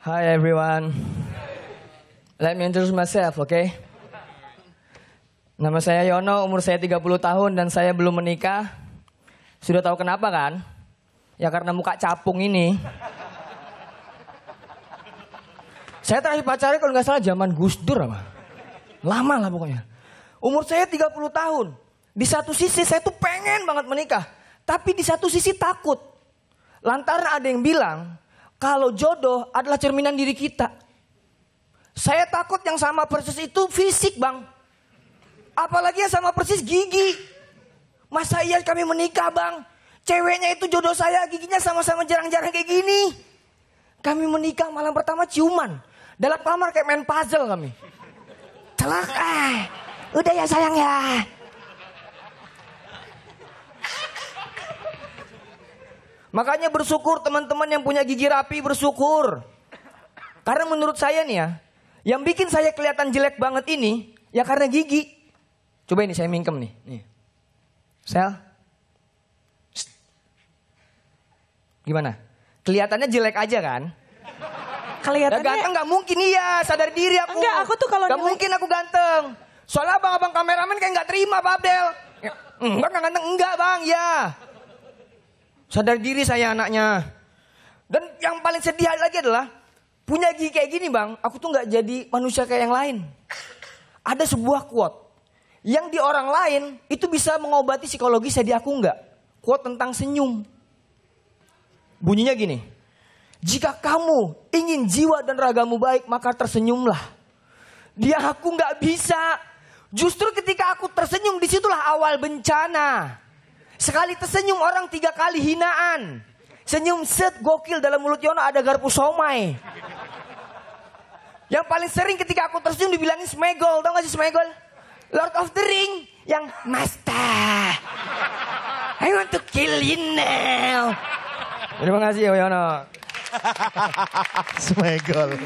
Hi everyone. Let me introduce myself, okay? Nama saya Yono, umur saya 30 tahun dan saya belum menikah. Sudah tahu kenapa kan? Ya karena muka capung ini. Saya terakhir pacarnya kalau nggak salah zaman Gus Dur apa? Lama lah pokoknya. Umur saya 30 tahun. Di satu sisi saya tuh pengen banget menikah. Tapi di satu sisi takut. Lantaran ada yang bilang kalau jodoh adalah cerminan diri kita. Saya takut yang sama persis itu fisik bang. Apalagi yang sama persis gigi. Masa iya kami menikah bang? Ceweknya itu jodoh saya, giginya sama-sama jarang-jarang kayak gini. Kami menikah malam pertama ciuman. Dalam kamar kayak main puzzle kami. Celak, udah ya sayang ya. Makanya bersyukur teman-teman yang punya gigi rapi, bersyukur. Karena menurut saya nih ya, yang bikin saya kelihatan jelek banget ini, ya karena gigi. Coba ini saya mingkem nih. Sel. Shh. Gimana? Kelihatannya jelek aja kan? Kelihatannya ganteng gak mungkin iya, sadar diri aku. Enggak, aku tuh kalau gak mungkin aku ganteng. Soalnya abang-abang kameramen kayak gak terima Pak Abdel. Enggak ganteng, enggak bang, ya. Sadar diri saya anaknya. Dan yang paling sedih lagi adalah punya gigi kayak gini bang, aku tuh gak jadi manusia kayak yang lain. Ada sebuah quote yang di orang lain itu bisa mengobati psikologi, saya di aku enggak. Quote tentang senyum. Bunyinya gini. Jika kamu ingin jiwa dan ragamu baik, maka tersenyumlah. Dia aku enggak bisa. Justru ketika aku tersenyum, disitulah awal bencana. Sekali tersenyum orang 3 kali hinaan. Senyum set gokil, dalam mulut Yono ada garpu somai. Yang paling sering ketika aku tersenyum dibilangin smegol. Tau gak sih smegol? Lord of the Ring yang Master, I want to kill you now. Terima kasih Yono. Smegol.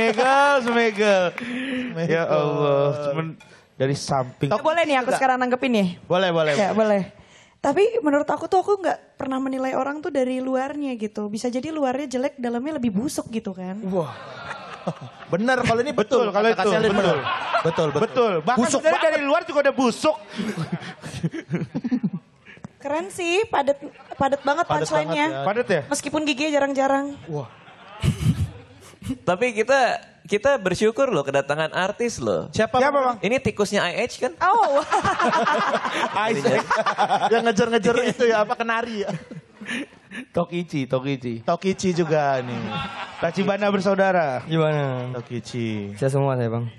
Ya Allah, cuman dari samping. boleh nih aku sekarang nanggepin nih. Boleh. Ya boleh. Tapi menurut aku tuh aku nggak pernah menilai orang tuh dari luarnya gitu. Bisa jadi luarnya jelek, dalamnya lebih busuk gitu kan. Wah. Benar kalau ini betul kalau itu betul. Bahkan Busuk sebenarnya dari luar juga udah busuk. Keren sih, padat banget punchline-nya. Padat ya? Meskipun giginya jarang-jarang. Wah. Tapi kita bersyukur loh kedatangan artis loh. Siapa bang? Ini tikusnya IH kan? Oh. Isaac. Yang ngejar-ngejar itu ya apa kenari ya? Tokichi juga nih. Tachibana bersaudara. Gimana? Tokichi. Saya semua saya bang.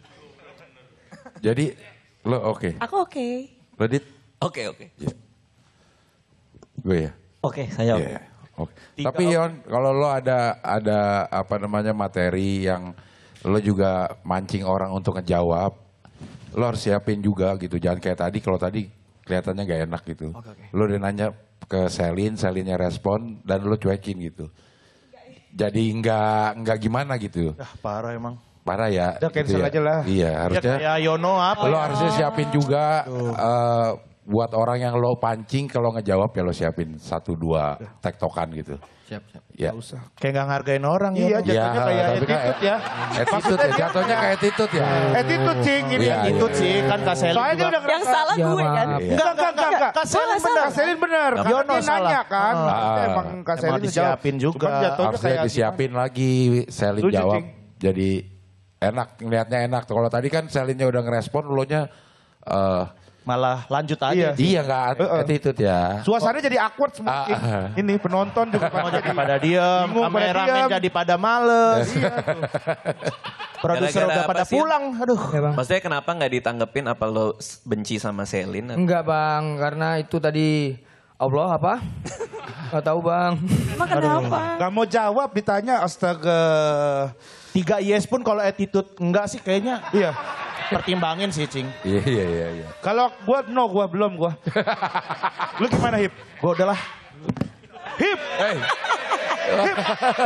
Jadi lo oke. Aku oke. Lo Dit? Oke. Yeah. Gue ya? Oke, saya oke. Yeah. Oke. Tapi Yon, kalau lo ada apa namanya materi yang lo juga mancing orang untuk ngejawab, lo harus siapin juga gitu. Jangan kayak tadi, kalau tadi kelihatannya gak enak gitu. Okay. Lo udah nanya ke Selinnya respon dan lo cuekin gitu. Jadi nggak gimana gitu. Parah emang. Parah ya. Udah cancel gitu ya. aja lah. Iya harusnya. Ya Yono apa? Lo harusnya siapin juga buat orang yang lo pancing kalau ngejawab ya lo siapin 1-2 tektokan gitu. Siap. Ya. Gak usah. Kayak gak ngargain orang ya. Jatuhnya kayak attitude ya. Attitude ya. Jatuhnya kayak attitude ya. Attitude cing. Ini Iya, attitude sih. Kan Kak Selin Soalnya juga. Yang salah gue kan. Enggak. Kak Selin benar. Yono nanya kan. Emang Kak Selin disiapin juga. Harusnya disiapin lagi. Selin jawab. Jadi enak. Ngeliatnya enak. Kalau tadi kan Selinnya udah ngerespon. Lo nya malah lanjut aja. Iya nggak attitude ya. Suasananya jadi awkward semakin. Ini penonton juga jadi pada diem, kameramen jadi pada males. Iya, produser udah pada pulang. Aduh. Ya, bang. Maksudnya kenapa nggak ditanggappin apa lo benci sama Selin? Enggak bang, karena itu tadi Allah apa? Gak tahu bang. Emang kenapa? Gak mau jawab ditanya astaga. 3 yes pun kalau attitude enggak sih kayaknya. Iya. Pertimbangin sih Cing. Iya. Kalau gua belum. Lu gimana Hip? Gua udahlah. Hip. Hey. Hip.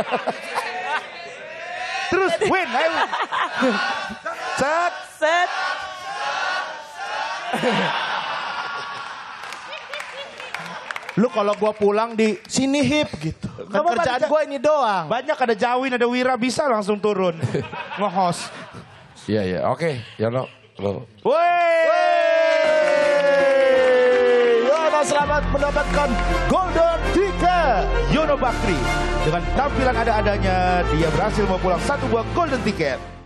Terus win, ayo. Set. Lu kalau gua pulang di sini hip gitu. Kan Coba kerjaan balik, gua ini doang. Banyak ada Jawin, ada Wira, bisa langsung turun. Nge-host. Iya, iya. Oke, ya lo. Yono selamat mendapatkan golden ticket. Yono Bakri dengan tampilan ada-adanya dia berhasil membawa pulang 1 buah golden ticket.